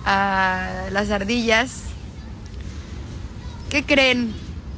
a las ardillas. ¿Qué creen?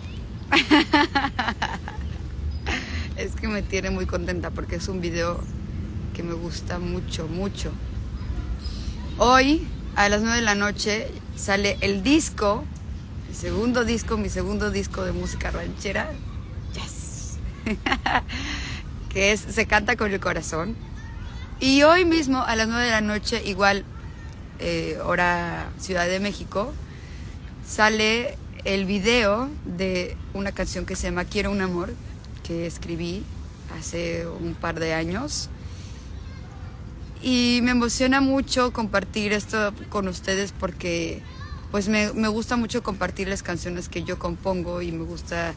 Es que me tiene muy contenta porque es un video que me gusta mucho, mucho. Hoy a las 9 de la noche sale el disco, mi segundo disco de música ranchera. Yes. Que es Se Canta con el Corazón. Y hoy mismo a las 9 de la noche, igual hora Ciudad de México, sale el video de una canción que se llama Quiero un amor, que escribí hace un par de años. Y me emociona mucho compartir esto con ustedes porque pues me gusta mucho compartir las canciones que yo compongo y me gusta,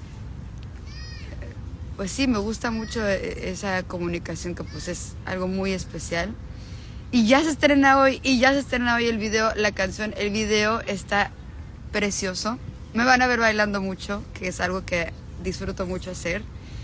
pues sí, me gusta mucho esa comunicación que pues es algo muy especial. Y ya se estrena hoy, el video, la canción, el video está precioso. Me van a ver bailando mucho, que es algo que disfruto mucho hacer.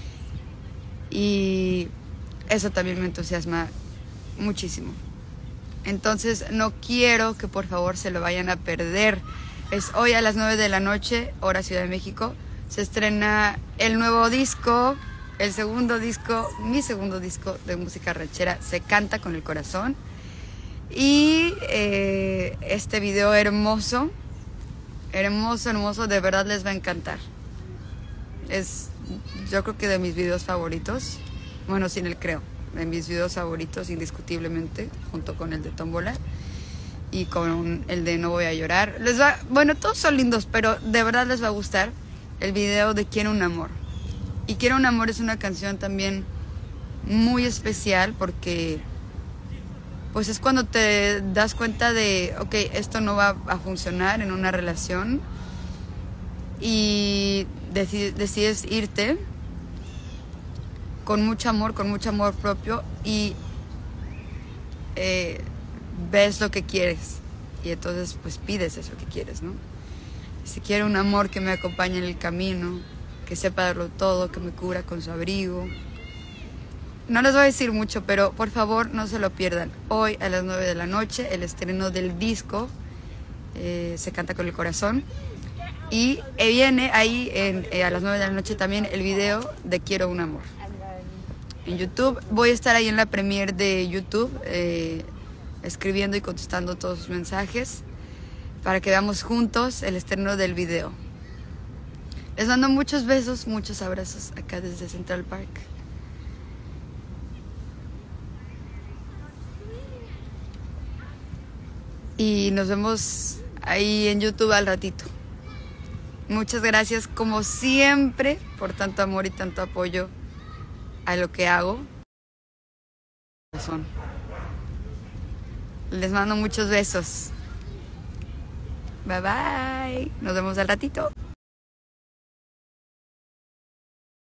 Y eso también me entusiasma muchísimo. Entonces no quiero que por favor se lo vayan a perder. Es hoy a las 9 de la noche, hora Ciudad de México. Se estrena el nuevo disco, el segundo disco, mi segundo disco de música ranchera, Se Canta con el Corazón. Y este video hermoso, hermoso, hermoso, de verdad les va a encantar. Es, yo creo que de mis videos favoritos, bueno, sin el creo, de mis videos favoritos indiscutiblemente, junto con el de Tómbola y con el de No Voy a Llorar. Les va, bueno, todos son lindos, pero de verdad les va a gustar el video de Quiero un amor. Y Quiero un amor es una canción también muy especial porque pues es cuando te das cuenta de, ok, esto no va a funcionar en una relación y decides irte con mucho amor propio y ves lo que quieres y entonces pues pides eso que quieres, ¿no? Si quiero un amor que me acompañe en el camino, que sepa darlo todo, que me cubra con su abrigo. No les voy a decir mucho, pero por favor no se lo pierdan. Hoy a las 9 de la noche el estreno del disco Se Canta con el Corazón. Y viene ahí a las 9 de la noche también el video de Quiero un amor. En YouTube, voy a estar ahí en la premiere de YouTube escribiendo y contestando todos sus mensajes para que veamos juntos el estreno del video. Les mando muchos besos, muchos abrazos acá desde Central Park. Y nos vemos ahí en YouTube al ratito. Muchas gracias como siempre por tanto amor y tanto apoyo a lo que hago. Les mando muchos besos. Bye bye. Nos vemos al ratito.